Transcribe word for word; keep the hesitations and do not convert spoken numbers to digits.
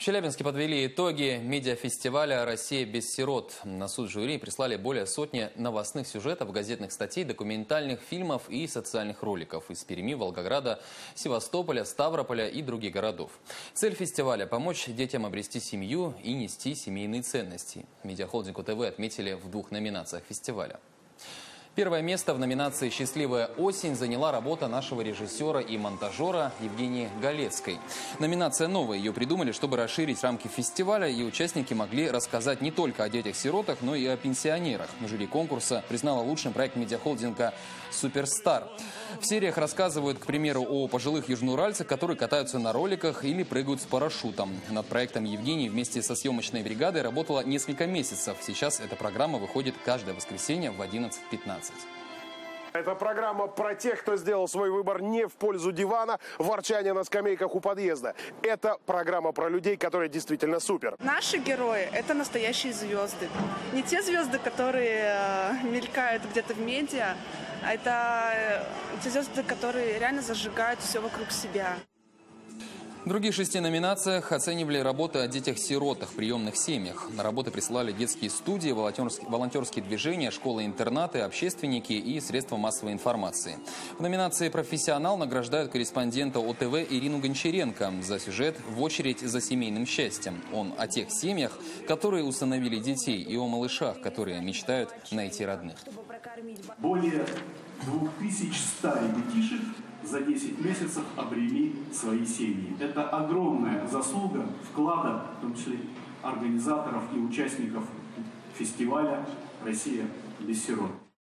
Челябинске подвели итоги медиафестиваля «Россия без сирот». На суд жюри прислали более сотни новостных сюжетов, газетных статей, документальных фильмов и социальных роликов из Перми, Волгограда, Севастополя, Ставрополя и других городов. Цель фестиваля – помочь детям обрести семью и нести семейные ценности. Медиахолдинг УТВ отметили в двух номинациях фестиваля. Первое место в номинации «Счастливая осень» заняла работа нашего режиссера и монтажера Евгении Галецкой. Номинация новая. Ее придумали, чтобы расширить рамки фестиваля, и участники могли рассказать не только о детях-сиротах, но и о пенсионерах. Жюри конкурса признала лучшим проект медиахолдинга «Суперстар». В сериях рассказывают, к примеру, о пожилых южноуральцах, которые катаются на роликах или прыгают с парашютом. Над проектом Евгений вместе со съемочной бригадой работала несколько месяцев. Сейчас эта программа выходит каждое воскресенье в одиннадцать пятнадцать. Это программа про тех, кто сделал свой выбор не в пользу дивана, ворчания на скамейках у подъезда. Это программа про людей, которые действительно супер. Наши герои – это настоящие звезды. Не те звезды, которые э, мелькают где-то в медиа, а это э, те звезды, которые реально зажигают все вокруг себя. В других шести номинациях оценивали работы о детях-сиротах в приемных семьях. На работы присылали детские студии, волонтерские, волонтерские движения, школы-интернаты, общественники и средства массовой информации. В номинации «Профессионал» награждают корреспондента ОТВ Ирину Гончаренко за сюжет «В очередь за семейным счастьем». Он о тех семьях, которые усыновили детей, и о малышах, которые мечтают найти родных. Более двух тысяч ста ребятишек за десять месяцев обрели свои семьи. Это огромная заслуга вклада, в том числе организаторов и участников фестиваля «Россия без сирот».